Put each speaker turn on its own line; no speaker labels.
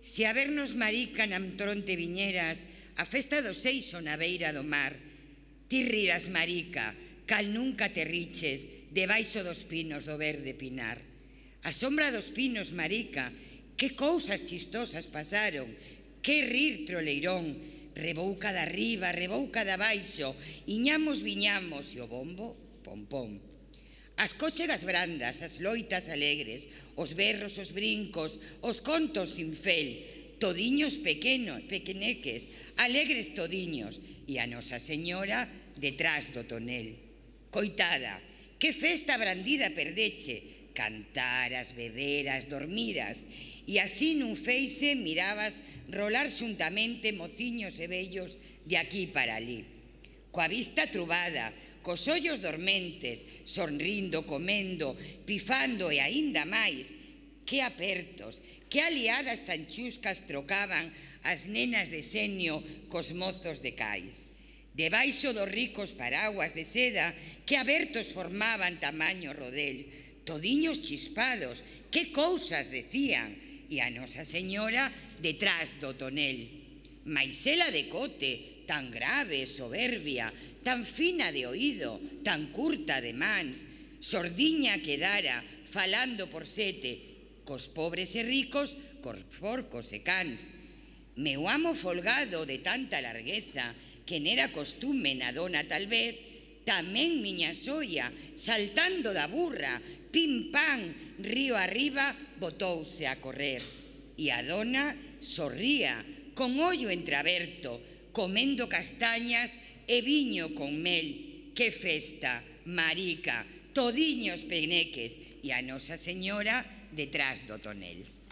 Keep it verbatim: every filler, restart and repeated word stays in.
Se a vernos marica na tronte viñeras a festa do seixo na beira do mar, ti riras marica, cal nunca te riches debaixo dos pinos do verde pinar. A sombra dos pinos, marica, que cousas chistosas pasaron, que rir troleirón, rebouca da riba, rebouca da baixo, iñamos viñamos e o bombo, pom pom. As cóchegas brandas, as loitas alegres, os berros, os brincos, os contos sin fel, todiños pequenos, pequeneques, alegres todiños, e a Nosa Señora detrás do tonel. Coitada, que festa brandida perdeche, cantaras, beberas, dormiras, e así nun feixe mirabas rolar xuntamente mociños e vellos de aquí para alí. Coa vista trubada, cos ollos dormentes, sonrindo, comendo, pifando e aínda máis, que apertos, que aliadas tan chuscas trocaban as nenas de senio cos mozos de cais. Debaixo dos ricos paraguas de seda que abertos formaban tamaño rodel, todiños chispados, que cousas decían, e a Nosa Señora detrás do tonel. Mais ela de cote, tan grave, soberbia, tan fina de oído, tan curta de mans, sordiña quedara, falando por sete, cos pobres e ricos, cos porcos e cans. Meu amo folgado de tanta largueza, que nera costume na dona tal vez, tamén miña soia, saltando da burra, pim pam, río arriba, botouse a correr. E a dona sorría, con ollo entreaberto, comendo castañas e viño con mel. Que festa, marica, todiños peneques, e a Nosa Señora detrás do tonel.